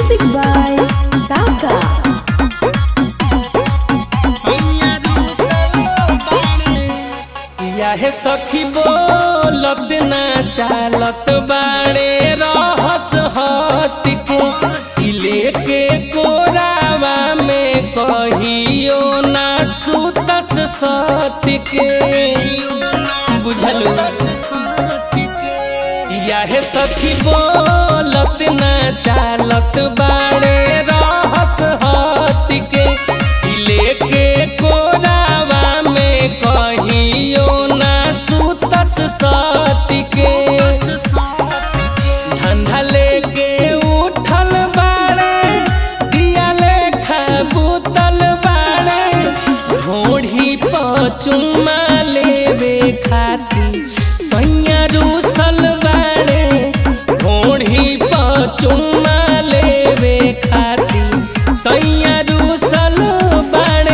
Music by Kaka. हे सखी बोलत ना चालत बाड़े रहस हट के लेके कोरावा में कहियो ना सुतस सट के बुझलू हे सखी बोलत ना चालत बाड़े रहस हट के लेके कोरावा में कहियो सट के धंधा लेके उठल बाड़े दिया लेखा बुतल बाड़े घोड़ी पर चुम्मा लेवे खातिर सैया रूसल बाड़े घोड़ी पर चुम्मा लेवे खातिर सैया रूसल बाड़े।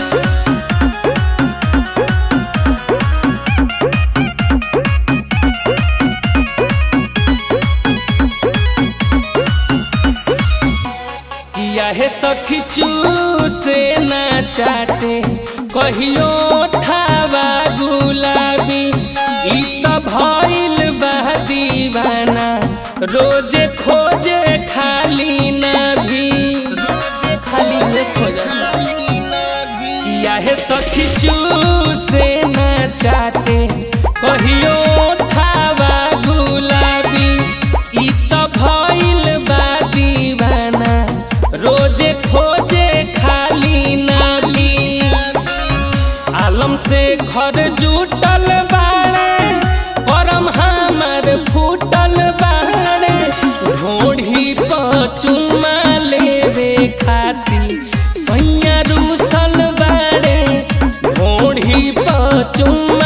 हे सखी चूसे ना चाटे कहियो ठावा गुलाबी ई त भइल बा दीवाना रोजे खोजे खाली ना भी खाली में खोजता हे सखी चूसे ना चाटे कहियो ठावा गुलाबी ई त भइल बा दीवाना रोजे खोजे खाली नाली आलम से घर जुटल बाड़े परम हमार फूटल बाड़े घोड़ी पर चुम्मा लेवे खातिर सैया रूसल बाड़े घोड़ी पर चुम्मा